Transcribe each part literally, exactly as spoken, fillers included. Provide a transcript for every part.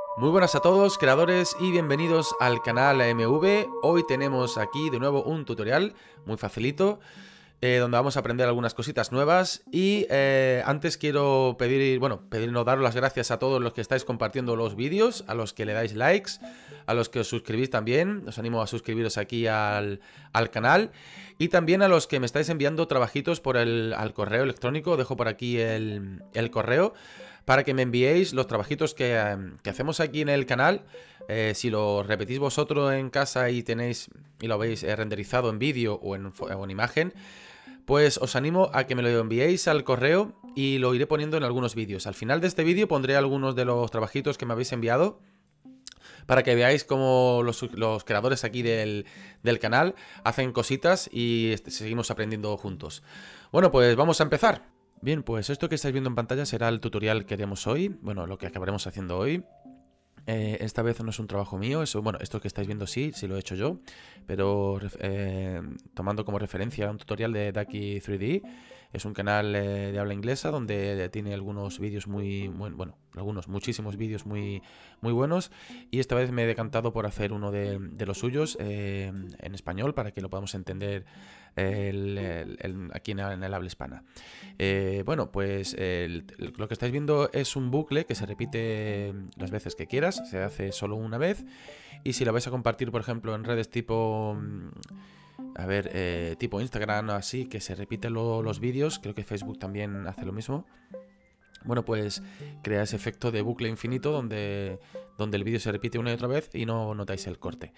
Muy buenas a todos, creadores, y bienvenidos al canal A M V. Hoy tenemos aquí de nuevo un tutorial muy facilito, eh, donde vamos a aprender algunas cositas nuevas. Y eh, antes quiero pedir, bueno, pedir no daros las gracias a todos los que estáis compartiendo los vídeos, a los que le dais likes, a los que os suscribís también. Os animo a suscribiros aquí al, al canal. Y también a los que me estáis enviando trabajitos por el al correo electrónico. Dejo por aquí el, el correo para que me enviéis los trabajitos que, eh, que hacemos aquí en el canal. Eh, si lo repetís vosotros en casa y tenéis y lo habéis eh, renderizado en vídeo o en, o en imagen, pues os animo a que me lo enviéis al correo y lo iré poniendo en algunos vídeos. Al final de este vídeo pondré algunos de los trabajitos que me habéis enviado, para que veáis cómo los, los creadores aquí del, del canal hacen cositas y seguimos aprendiendo juntos. Bueno, pues vamos a empezar. Bien, pues esto que estáis viendo en pantalla será el tutorial que haremos hoy, bueno, lo que acabaremos haciendo hoy. Eh, esta vez no es un trabajo mío, eso, bueno, esto que estáis viendo sí, sí lo he hecho yo, pero eh, tomando como referencia un tutorial de Ducky tres D. Es un canal eh, de habla inglesa donde tiene algunos vídeos muy, muy, bueno, algunos, muchísimos vídeos muy, muy buenos. Y esta vez me he decantado por hacer uno de, de los suyos eh, en español para que lo podamos entender el, el, el, aquí en, en el habla hispana. Eh, bueno, pues el, el, lo que estáis viendo es un bucle que se repite las veces que quieras, se hace solo una vez. Y si lo vais a compartir, por ejemplo, en redes tipo... A ver, eh, tipo Instagram o así, que se repiten lo, los vídeos. Creo que Facebook también hace lo mismo. Bueno, pues crea ese efecto de bucle infinito donde, donde el vídeo se repite una y otra vez y no notáis el corte.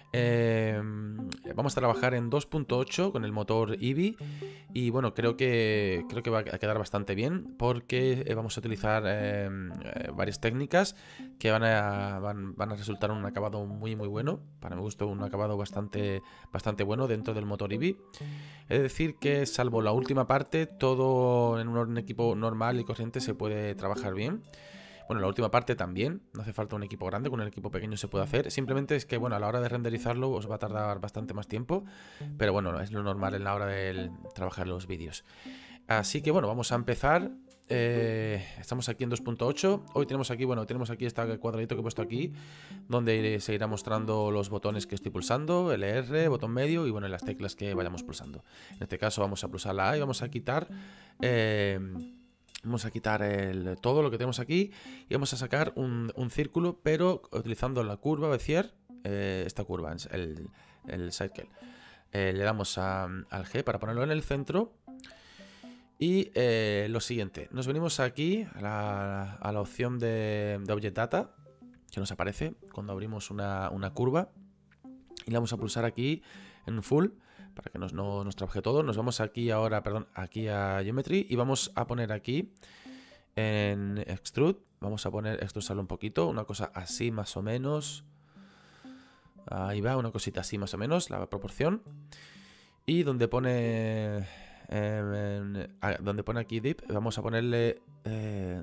Eh, vamos a trabajar en dos punto ocho con el motor Eevee. Y bueno, creo que, creo que va a quedar bastante bien, porque vamos a utilizar eh, varias técnicas que van a, van, van a resultar un acabado muy muy bueno. Para mi gusto, un acabado bastante, bastante bueno dentro del motor Eevee. Es decir que, salvo la última parte, todo en un equipo normal y corriente se puede trabajar bien. Bueno, la última parte también, no hace falta un equipo grande, con un equipo pequeño se puede hacer. Simplemente es que, bueno, a la hora de renderizarlo os va a tardar bastante más tiempo, pero bueno, es lo normal en la hora de trabajar los vídeos. Así que bueno, vamos a empezar. Eh, estamos aquí en dos punto ocho. Hoy tenemos aquí, bueno, tenemos aquí este cuadradito que he puesto aquí, donde se irá mostrando los botones que estoy pulsando, L R, botón medio y bueno, las teclas que vayamos pulsando. En este caso vamos a pulsar la A y vamos a quitar... Eh, Vamos a quitar el, todo lo que tenemos aquí y vamos a sacar un, un círculo, pero utilizando la curva Bezier, eh, esta curva, el, el circle. Eh, le damos a, al G para ponerlo en el centro. Y eh, lo siguiente, nos venimos aquí a la, a la opción de, de Object Data, que nos aparece cuando abrimos una, una curva. Y le vamos a pulsar aquí en Full, para que nos, no, nos trabaje todo. Nos vamos aquí ahora, perdón, aquí a Geometry y vamos a poner aquí en Extrude, vamos a poner, extrusarlo un poquito, una cosa así más o menos. Ahí va, una cosita así más o menos, la proporción. Y donde pone, eh, donde pone aquí Deep, vamos a ponerle, eh,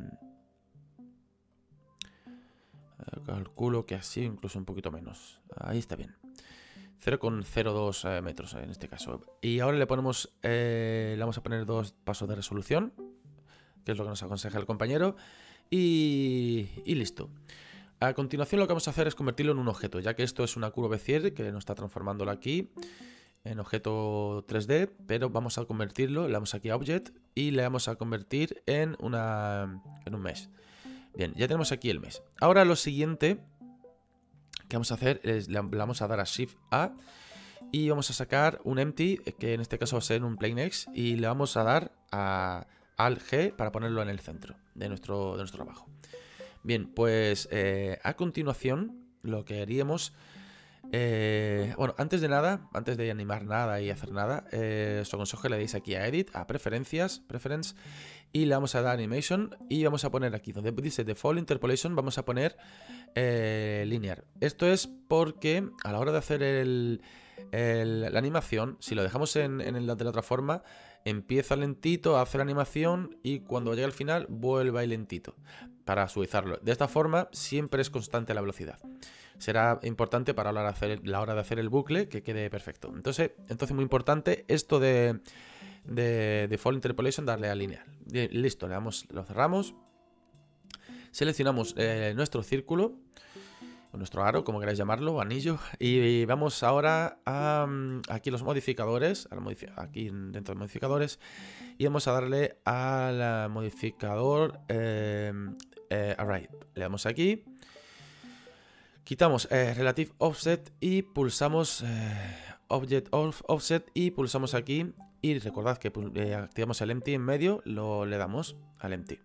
calculo que así, incluso un poquito menos. Ahí está bien. cero coma cero dos eh, metros en este caso. Y ahora le ponemos, eh, le vamos a poner dos pasos de resolución, que es lo que nos aconseja el compañero, y, y listo. A continuación lo que vamos a hacer es convertirlo en un objeto, ya que esto es una curva Bezier que nos está transformándolo aquí en objeto tres D, pero vamos a convertirlo, le damos aquí a Object y le vamos a convertir en, una, en un mesh. Bien, ya tenemos aquí el mesh. Ahora lo siguiente que vamos a hacer es, le vamos a dar a Shift A y vamos a sacar un empty, que en este caso va a ser un plain X, y le vamos a dar a Alt G para ponerlo en el centro de nuestro, de nuestro trabajo. Bien, pues eh, a continuación lo que haríamos, eh, bueno, antes de nada, antes de animar nada y hacer nada, eh, os aconsejo que le deis aquí a Edit, a Preferencias, Preference, y le vamos a dar Animation y vamos a poner aquí donde dice Default Interpolation, vamos a poner eh, Linear. Esto es porque a la hora de hacer el, el, la animación, si lo dejamos en, en el de la otra forma, empieza lentito, hace la animación y cuando llega al final vuelve ahí lentito para suavizarlo. De esta forma siempre es constante la velocidad. Será importante para la hora de hacer, la hora de hacer el bucle que quede perfecto. Entonces, entonces muy importante esto de... de Default Interpolation, darle a lineal. Listo, le damos, lo cerramos. Seleccionamos eh, nuestro círculo, o nuestro aro, como queráis llamarlo, o anillo, y vamos ahora a um, aquí los modificadores, al modifi aquí dentro de modificadores, y vamos a darle al modificador eh, eh, Array. Le damos aquí, quitamos eh, Relative Offset y pulsamos eh, Object off, Offset y pulsamos aquí, y recordad que eh, activamos el Empty en medio, lo le damos al Empty.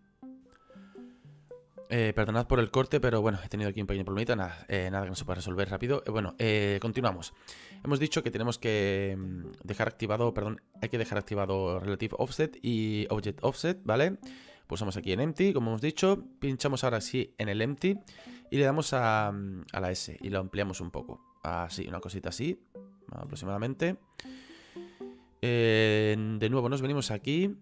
Eh, perdonad por el corte, pero bueno, he tenido aquí un pequeño problemita, nada, eh, nada que no se pueda resolver rápido. Eh, bueno, eh, continuamos. Hemos dicho que tenemos que dejar activado, perdón, hay que dejar activado Relative Offset y Object Offset, ¿vale? Pulsamos aquí en Empty, como hemos dicho, pinchamos ahora sí en el Empty y le damos a, a la S y lo ampliamos un poco. Así, una cosita así, aproximadamente. Eh, de nuevo nos venimos aquí.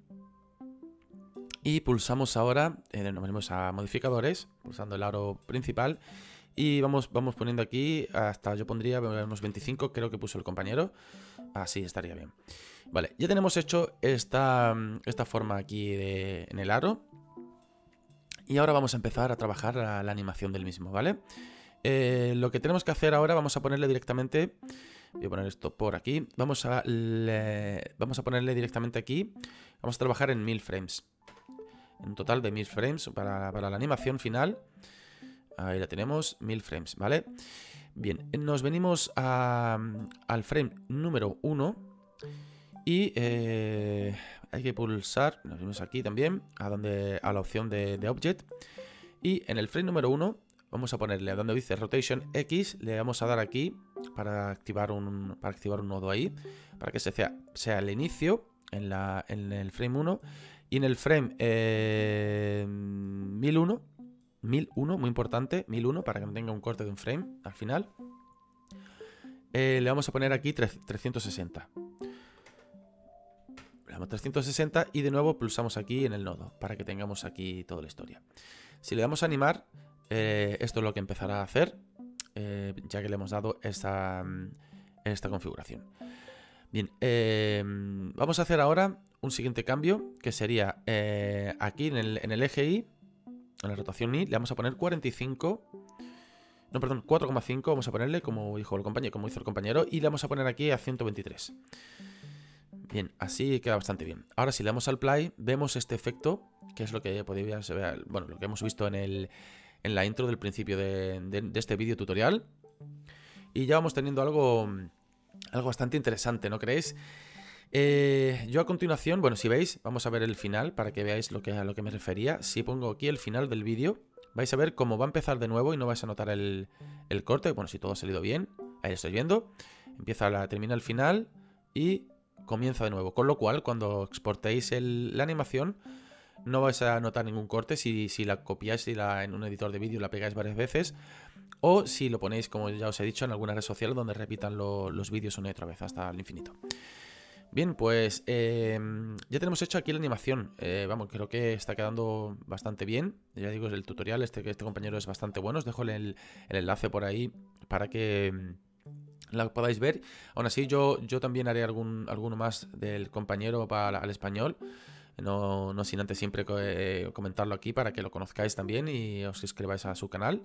Y pulsamos ahora, eh, nos venimos a modificadores, pulsando el aro principal. Y vamos, vamos poniendo aquí hasta, yo pondría unos veinticinco, creo que puso el compañero. Así estaría bien. Vale, ya tenemos hecho esta, esta forma aquí de, en el aro. Y ahora vamos a empezar a trabajar la, la animación del mismo, ¿vale? Eh, lo que tenemos que hacer ahora, vamos a ponerle directamente... Voy a poner esto por aquí. Vamos a, le, vamos a ponerle directamente aquí. Vamos a trabajar en mil frames. Un total de mil frames para, para la animación final. Ahí la tenemos, mil frames, ¿vale? Bien, nos venimos a, al frame número uno. Y eh, hay que pulsar, nos venimos aquí también, a, donde, a la opción de, de Object. Y en el frame número uno vamos a ponerle, a donde dice Rotation X, le vamos a dar aquí para activar un, para activar un nodo ahí. Para que se sea, sea el inicio en, la, en el frame uno. Y en el frame eh, mil uno, mil uno, muy importante, mil uno, para que no tenga un corte de un frame al final. Eh, le vamos a poner aquí trescientos sesenta. Le damos trescientos sesenta y de nuevo pulsamos aquí en el nodo, para que tengamos aquí toda la historia. Si le damos a animar, eh, esto es lo que empezará a hacer, eh, ya que le hemos dado esta, esta configuración. Bien, eh, vamos a hacer ahora un siguiente cambio, que sería eh, aquí en el, en el eje Y, en la rotación Y, le vamos a poner cuarenta y cinco, no, perdón, cuatro coma cinco, vamos a ponerle como dijo el compañero, como hizo el compañero, y le vamos a poner aquí a ciento veintitrés. Bien, así queda bastante bien. Ahora si le damos al play, vemos este efecto, que es lo que podría ser, bueno, lo que hemos visto en, el, en la intro del principio de, de, de este vídeo tutorial. Y ya vamos teniendo algo... Algo bastante interesante, ¿no creéis? Eh, yo a continuación, bueno, si veis, vamos a ver el final para que veáis lo que, a lo que me refería. Si pongo aquí el final del vídeo, vais a ver cómo va a empezar de nuevo y no vais a notar el, el corte. Bueno, si todo ha salido bien, ahí lo estoy viendo. Empieza la, termina el final y comienza de nuevo. Con lo cual, cuando exportéis el, la animación, no vais a notar ningún corte si, si la copiáis y la, en un editor de vídeo la pegáis varias veces. O si lo ponéis, como ya os he dicho, en alguna red social donde repitan lo, los vídeos una y otra vez hasta el infinito. Bien, pues eh, ya tenemos hecho aquí la animación. Eh, vamos, creo que está quedando bastante bien. Ya digo, el tutorial, este, este compañero es bastante bueno. Os dejo el, el enlace por ahí para que la podáis ver. Aún así, yo, yo también haré algún, alguno más del compañero para, al español. No, no sin antes siempre eh, comentarlo aquí para que lo conozcáis también y os suscribáis a su canal.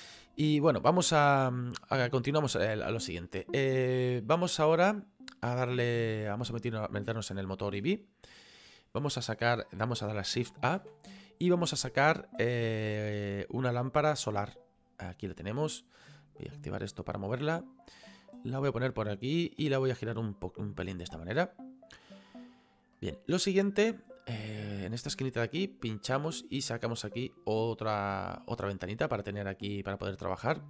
Y bueno, vamos a, a continuamos a, a lo siguiente. Eh, vamos ahora a darle, vamos a meternos, meternos en el motor Eevee. Vamos a sacar, vamos a dar a Shift A y vamos a sacar eh, una lámpara solar. Aquí la tenemos. Voy a activar esto para moverla. La voy a poner por aquí y la voy a girar un, un pelín de esta manera. Bien, lo siguiente, eh, en esta esquinita de aquí pinchamos y sacamos aquí otra, otra ventanita para tener aquí, para poder trabajar.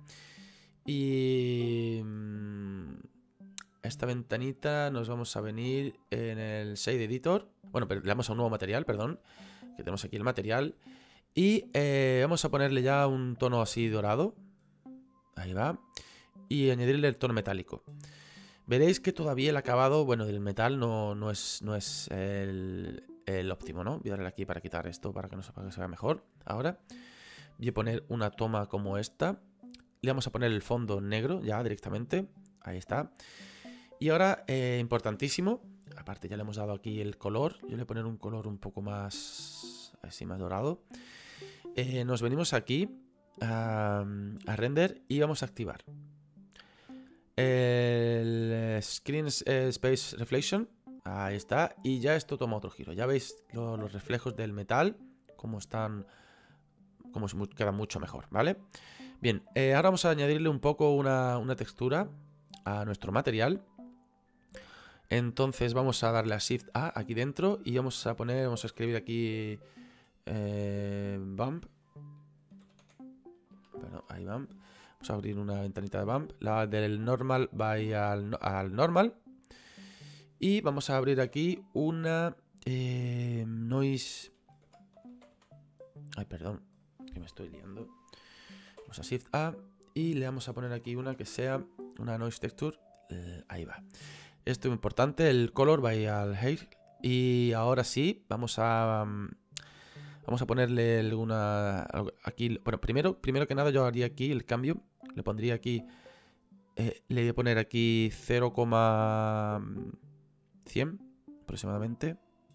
Y esta ventanita nos vamos a venir en el Shade Editor. Bueno, pero le damos a un nuevo material, perdón, que tenemos aquí el material. Y eh, vamos a ponerle ya un tono así dorado. Ahí va. Y añadirle el tono metálico. Veréis que todavía el acabado, bueno, del metal no, no es, no es el, el óptimo, ¿no? Voy a darle aquí para quitar esto, para que, no se, para que se vea mejor. Ahora voy a poner una toma como esta. Le vamos a poner el fondo negro ya directamente. Ahí está. Y ahora, eh, importantísimo, aparte ya le hemos dado aquí el color. Yo le voy a poner un color un poco más así más dorado. Eh, nos venimos aquí a, a render y vamos a activar el Screen Space Reflection. Ahí está. Y ya esto toma otro giro. Ya veis lo, los reflejos del metal, cómo están, cómo quedan mucho mejor, ¿vale? Bien, eh, ahora vamos a añadirle un poco una, una textura a nuestro material. Entonces vamos a darle a Shift A aquí dentro y vamos a poner, vamos a escribir aquí eh, Bump. Bueno, ahí Bump. Vamos a abrir una ventanita de Bump. La del Normal va a ir al, al Normal. Y vamos a abrir aquí una eh, Noise. Ay, perdón, que me estoy liando. Vamos a Shift A y le vamos a poner aquí una que sea una Noise Texture. Eh, ahí va. Esto es importante, el color va a ir al Hair. Y ahora sí, vamos a um, vamos a ponerle alguna aquí. Bueno, primero, primero que nada yo haría aquí el cambio. Le pondría aquí, eh, le voy a poner aquí cero coma cien aproximadamente.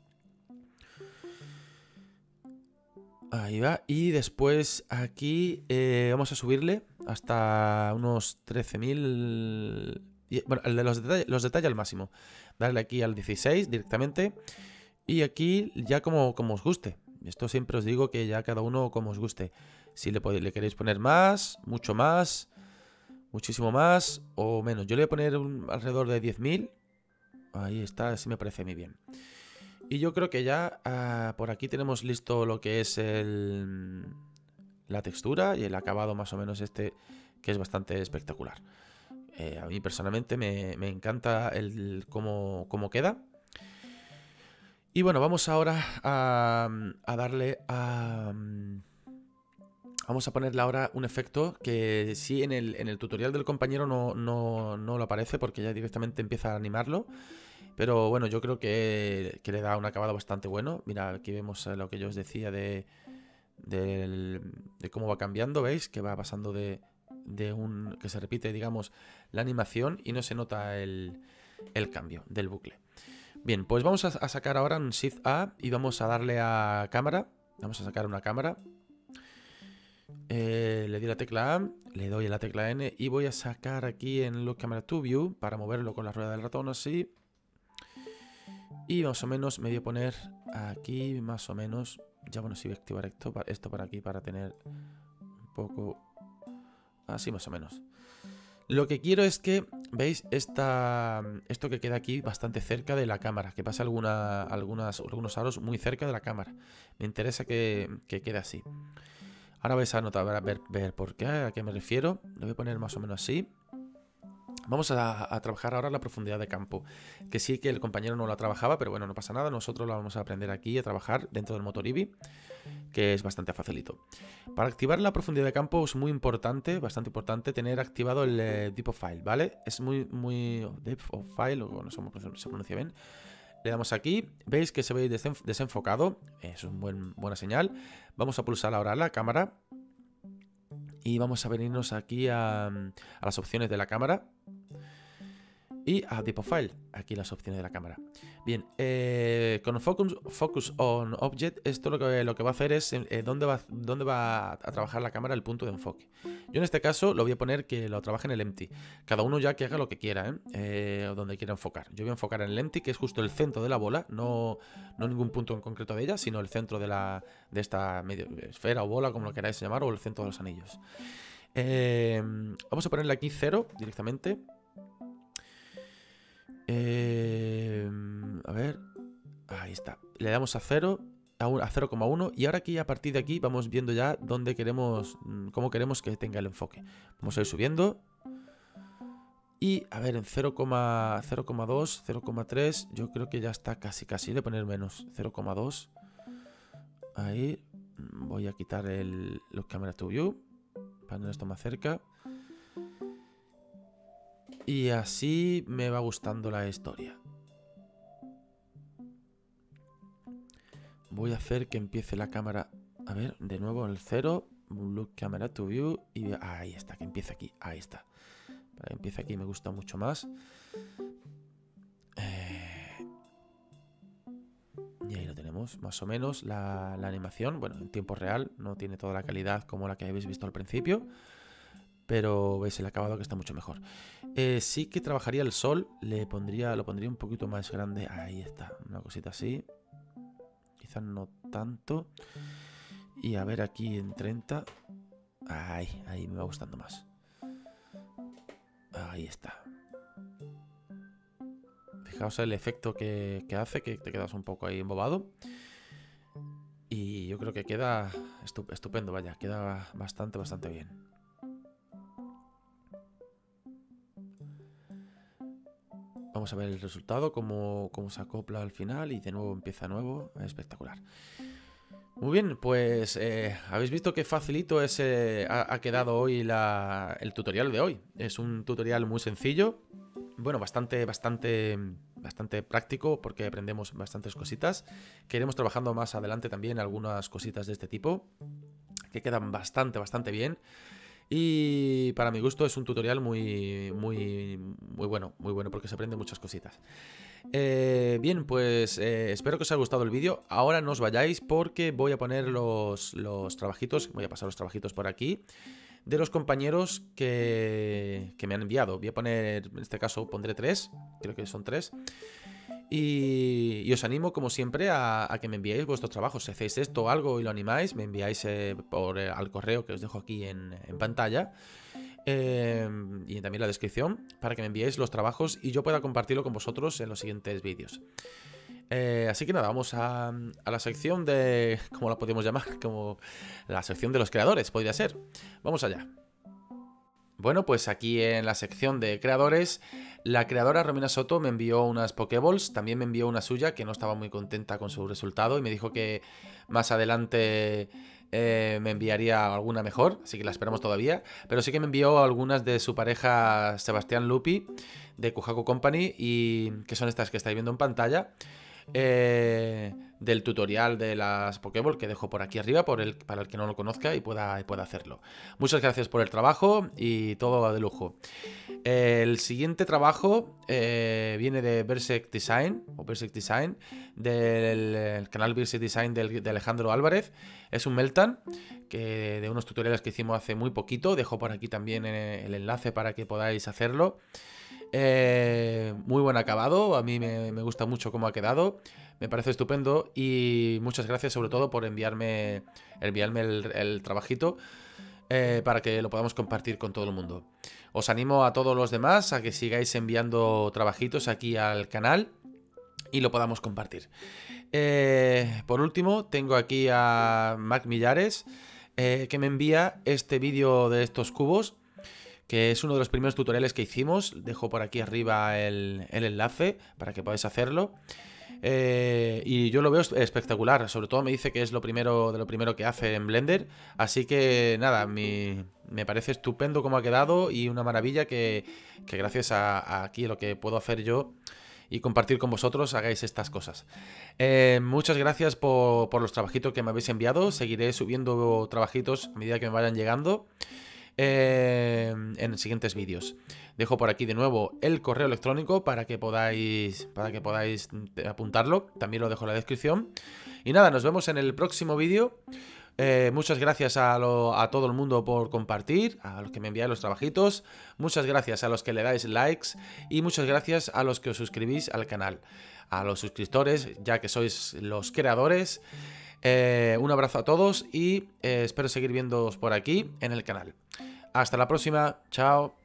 Ahí va. Y después aquí eh, vamos a subirle hasta unos trece mil. Bueno, el de los detalles, los detalles al máximo. Darle aquí al dieciséis directamente. Y aquí ya como, como os guste. Esto siempre os digo que ya cada uno como os guste. Si le, podéis, le queréis poner más, mucho más, muchísimo más o menos. Yo le voy a poner un, alrededor de diez mil. Ahí está, así me parece muy bien. Y yo creo que ya uh, por aquí tenemos listo lo que es el, la textura y el acabado más o menos este, que es bastante espectacular. Eh, a mí personalmente me, me encanta el cómo, cómo queda. Y bueno, vamos ahora a, a darle a... Vamos a ponerle ahora un efecto que sí en el, en el tutorial del compañero no, no, no lo aparece porque ya directamente empieza a animarlo. Pero bueno, yo creo que, que le da un acabado bastante bueno. Mira, aquí vemos lo que yo os decía de, de, de cómo va cambiando, ¿veis? Que va pasando de, de un... que se repite, digamos, la animación y no se nota el, el cambio del bucle. Bien, pues vamos a, a sacar ahora un Shift A y vamos a darle a cámara. Vamos a sacar una cámara. Eh, le doy la tecla A, le doy a la tecla N y voy a sacar aquí en Look Camera to View para moverlo con la rueda del ratón así. Y más o menos me voy a poner aquí, más o menos. Ya bueno, sí voy a activar esto, esto para aquí para tener un poco así más o menos. Lo que quiero es que, ¿veis? Esta, esto que queda aquí bastante cerca de la cámara. Que pasa alguna, algunas, algunos aros muy cerca de la cámara. Me interesa que, que quede así. Ahora vais a notar, a ver, ver por qué, a qué me refiero. Lo voy a poner más o menos así. Vamos a, a trabajar ahora la profundidad de campo. Que sí que el compañero no la trabajaba, pero bueno, no pasa nada. Nosotros la vamos a aprender aquí a trabajar dentro del motor Eevee, que es bastante facilito. Para activar la profundidad de campo es muy importante, bastante importante, tener activado el eh, Depth of File, ¿vale? Es muy, muy... Depth of File, o no sé cómo se pronuncia bien. Le damos aquí, veis que se ve desenf desenfocado, es una buen, buena señal. Vamos a pulsar ahora la cámara y vamos a venirnos aquí a, a las opciones de la cámara. Y a Depth of File, aquí las opciones de la cámara. Bien, eh, con Focus, Focus on Object, esto lo que, lo que va a hacer es eh, dónde, va, dónde va a trabajar la cámara el punto de enfoque. Yo en este caso lo voy a poner que lo trabaje en el Empty. Cada uno ya que haga lo que quiera, ¿eh? Eh, donde quiera enfocar. Yo voy a enfocar en el Empty, que es justo el centro de la bola, no, no ningún punto en concreto de ella, sino el centro de, la, de esta medio, esfera o bola, como lo queráis llamar, o el centro de los anillos. Eh, vamos a ponerle aquí cero directamente. Eh, a ver, ahí está. Le damos a cero, a cero coma uno y ahora aquí a partir de aquí vamos viendo ya dónde queremos, cómo queremos que tenga el enfoque. Vamos a ir subiendo y a ver en cero coma dos, cero coma tres, yo creo que ya está casi casi de poner menos, cero coma dos. Ahí voy a quitar el los Camera to View para tener esto más cerca. Y así me va gustando la historia. Voy a hacer que empiece la cámara. A ver, de nuevo el cero. Look Camera to View. Y ahí está, que empiece aquí. Ahí está. Para que empiece aquí me gusta mucho más. Eh... Y ahí lo tenemos. vemos más o menos la, la animación. Bueno, en tiempo real, no tiene toda la calidad como la que habéis visto al principio, pero veis el acabado que está mucho mejor. Eh, sí que trabajaría el sol, le pondría, lo pondría un poquito más grande. Ahí está, una cosita así. Quizás no tanto. Y a ver aquí en treinta. Ahí, ahí me va gustando más. Ahí está. Fijaos el efecto que, que hace, que te quedas un poco ahí embobado. Y yo creo que queda estupendo, vaya, queda bastante, bastante bien. Vamos a ver el resultado, cómo, cómo se acopla al final y de nuevo empieza nuevo. Espectacular. Muy bien, pues eh, habéis visto qué facilito es, eh, ha, ha quedado hoy la, el tutorial de hoy. Es un tutorial muy sencillo. Bueno, bastante, bastante, bastante práctico porque aprendemos bastantes cositas. Que iremos trabajando más adelante también algunas cositas de este tipo que quedan bastante, bastante bien. Y para mi gusto es un tutorial muy, muy, muy bueno, muy bueno porque se aprende muchas cositas. Eh, bien, pues eh, espero que os haya gustado el vídeo. Ahora no os vayáis porque voy a poner los, los trabajitos, voy a pasar los trabajitos por aquí de los compañeros que, que me han enviado. Voy a poner, en este caso pondré tres, creo que son tres. Y, y os animo, como siempre, a, a que me enviéis vuestros trabajos. Si hacéis esto o algo y lo animáis, me enviáis eh, por, eh, al correo que os dejo aquí en, en pantalla. Eh, y también la descripción, para que me enviéis los trabajos y yo pueda compartirlo con vosotros en los siguientes vídeos. Eh, así que nada, vamos a, a la sección de... ¿Cómo la podemos llamar? Como la sección de los creadores, podría ser. Vamos allá. Bueno, pues aquí en la sección de creadores, la creadora Romina Soto me envió unas Pokéballs, también me envió una suya que no estaba muy contenta con su resultado y me dijo que más adelante eh, me enviaría alguna mejor, así que la esperamos todavía, pero sí que me envió algunas de su pareja Sebastián Lupi de Kujaku Company y que son estas que estáis viendo en pantalla. Eh, del tutorial de las Pokéball que dejo por aquí arriba por el, para el que no lo conozca y pueda, y pueda hacerlo. Muchas gracias por el trabajo y todo de lujo. El siguiente trabajo eh, viene de Berserk Design o Berserk Design del canal Berserk Design de, de Alejandro Álvarez. Es un Meltan que de unos tutoriales que hicimos hace muy poquito. Dejo por aquí también el enlace para que podáis hacerlo. Eh, muy buen acabado, a mí me, me gusta mucho cómo ha quedado, me parece estupendo y muchas gracias sobre todo por enviarme, enviarme el, el trabajito eh, para que lo podamos compartir con todo el mundo. Os animo a todos los demás a que sigáis enviando trabajitos aquí al canal y lo podamos compartir. Eh, por último, tengo aquí a Mac Millares eh, que me envía este vídeo de estos cubos, que es uno de los primeros tutoriales que hicimos. Dejo por aquí arriba el, el enlace para que podáis hacerlo. Eh, y yo lo veo espectacular. Sobre todo me dice que es lo primero de lo primero que hace en Blender. Así que nada, mi, me parece estupendo cómo ha quedado y una maravilla que, que gracias a, a aquí lo que puedo hacer yo y compartir con vosotros hagáis estas cosas. Eh, muchas gracias por, por los trabajitos que me habéis enviado. Seguiré subiendo trabajitos a medida que me vayan llegando. Eh, en siguientes vídeos. Dejo por aquí de nuevo el correo electrónico para que podáis para que podáis apuntarlo. También lo dejo en la descripción. Y nada, nos vemos en el próximo vídeo. Eh, muchas gracias a, lo, a todo el mundo por compartir, a los que me enviáis los trabajitos. Muchas gracias a los que le dais likes y muchas gracias a los que os suscribís al canal. A los suscriptores, ya que sois los creadores. Eh, un abrazo a todos y eh, espero seguir viéndoos por aquí en el canal. Hasta la próxima, chao.